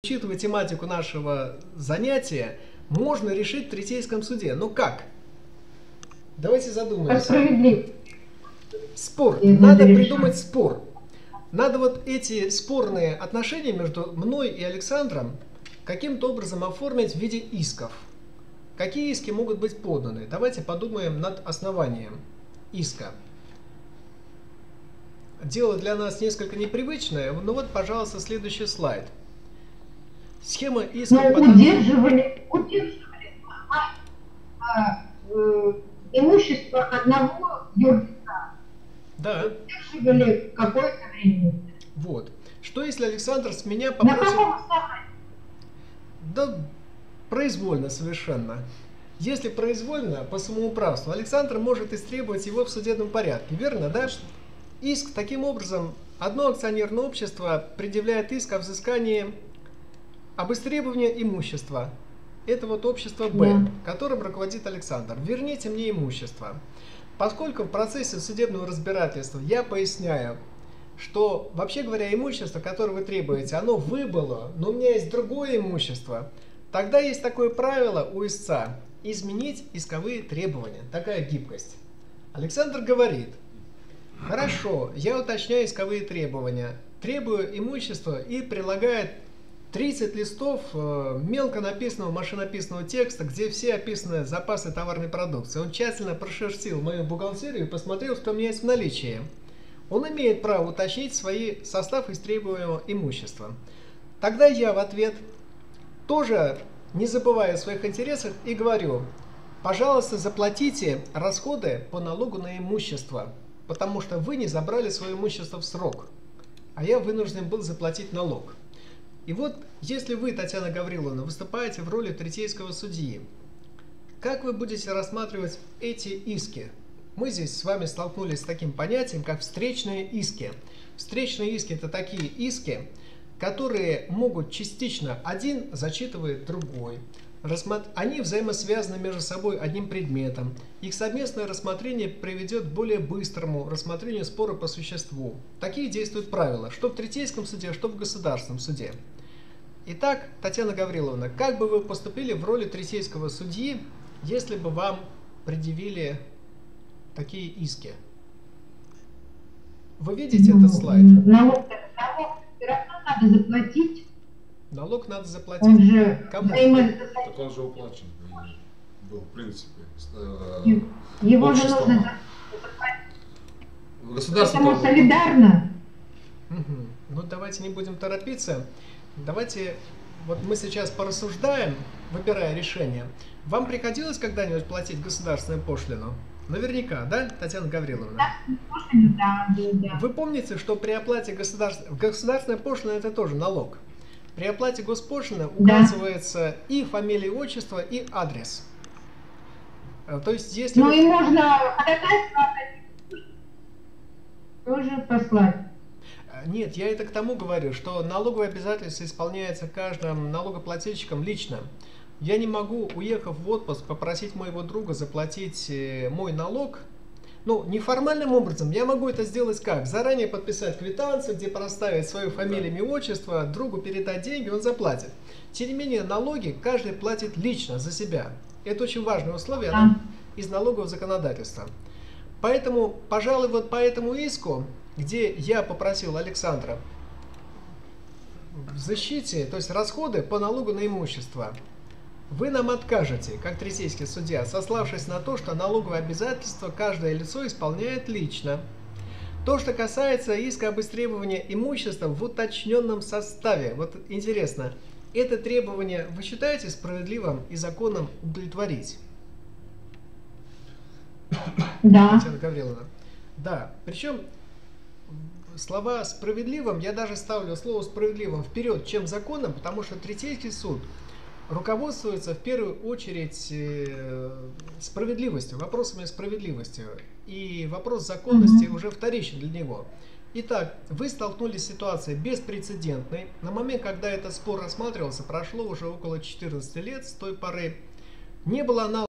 Учитывая тематику нашего занятия, можно решить в третейском суде. Но как? Давайте задумаемся. Справедливо. Спор. Надо придумать спор. Надо вот эти спорные отношения между мной и Александром каким-то образом оформить в виде исков. Какие иски могут быть поданы? Давайте подумаем над основанием иска. Дело для нас несколько непривычное. Ну вот, пожалуйста, следующий слайд. Схема иска. Удерживали имущество одного юрлица. Да. Удерживали какое-то время. Вот. Что если Александр с меня попросит... На каком основании? Да, произвольно совершенно. Если произвольно, по самоуправству, Александр может истребовать его в судебном порядке. Верно, да? Иск, таким образом, одно акционерное общество предъявляет иск о взыскании об истребовании имущества. Это вот общество Б, которым руководит Александр. Верните мне имущество. Поскольку в процессе судебного разбирательства я поясняю, что, вообще говоря, имущество, которое вы требуете, оно выбыло, но у меня есть другое имущество, тогда есть такое правило у истца – изменить исковые требования. Такая гибкость. Александр говорит: хорошо, я уточняю исковые требования, требую имущество и прилагает 30 листов мелко написанного машинописного текста, где все описаны запасы товарной продукции. Он тщательно прошерстил мою бухгалтерию и посмотрел, что у меня есть в наличии. Он имеет право уточнить свой состав истребуемого имущества. Тогда я в ответ, тоже не забывая о своих интересах, и говорю: пожалуйста, заплатите расходы по налогу на имущество, потому что вы не забрали свое имущество в срок, а я вынужден был заплатить налог. И вот, если вы, Татьяна Гавриловна, выступаете в роли третейского судьи, как вы будете рассматривать эти иски? Мы здесь с вами столкнулись с таким понятием, как встречные иски. Встречные иски – это такие иски, которые могут частично один зачитывает другой. Они взаимосвязаны между собой одним предметом. Их совместное рассмотрение приведет к более быстрому рассмотрению спора по существу. Такие действуют правила, что в третейском суде, что в государственном суде. Итак, Татьяна Гавриловна, как бы вы поступили в роли третейского судьи, если бы вам предъявили такие иски? Вы видите этот слайд? Налог все равно надо заплатить. Налог надо заплатить. Он же кому? Так он же уплачен был, в принципе. Его же нужно заплатить. Поэтому солидарно. Ну, давайте не будем торопиться. Давайте, вот мы сейчас порассуждаем, выбирая решение. Вам приходилось когда-нибудь платить государственную пошлину? Наверняка, да, Татьяна Гавриловна? Да. Вы помните, что при оплате государственная пошлина – это тоже налог. При оплате госпошлины указывается и фамилия, отчество, и адрес. То есть, если... Ну и можно ходатайство тоже послать. Нет, я это к тому говорю, что налоговое обязательство исполняется каждым налогоплательщиком лично. Я не могу, уехав в отпуск, попросить моего друга заплатить мой налог. Ну, неформальным образом я могу это сделать как? Заранее подписать квитанцию, где проставить свою фамилию, имя, отчество, другу передать деньги, он заплатит. Тем не менее, налоги каждый платит лично за себя. Это очень важное условие из налогового законодательства. Поэтому, пожалуй, вот по этому иску, где я попросил Александра в защите, то есть расходы по налогу на имущество, вы нам откажете, как третейский судья, сославшись на то, что налоговое обязательство каждое лицо исполняет лично. То, что касается иска об истребовании имущества в уточненном составе. Вот интересно, это требование вы считаете справедливым и законом удовлетворить? Да. Татьяна Гавриловна. Да, причем слова «справедливым», я даже ставлю слово «справедливым» вперед, чем законом, потому что третейский суд руководствуется в первую очередь справедливостью, вопросами справедливости. И вопрос законности уже вторичен для него. Итак, вы столкнулись с ситуацией беспрецедентной. На момент, когда этот спор рассматривался, прошло уже около 14 лет. С той поры не было аналогов.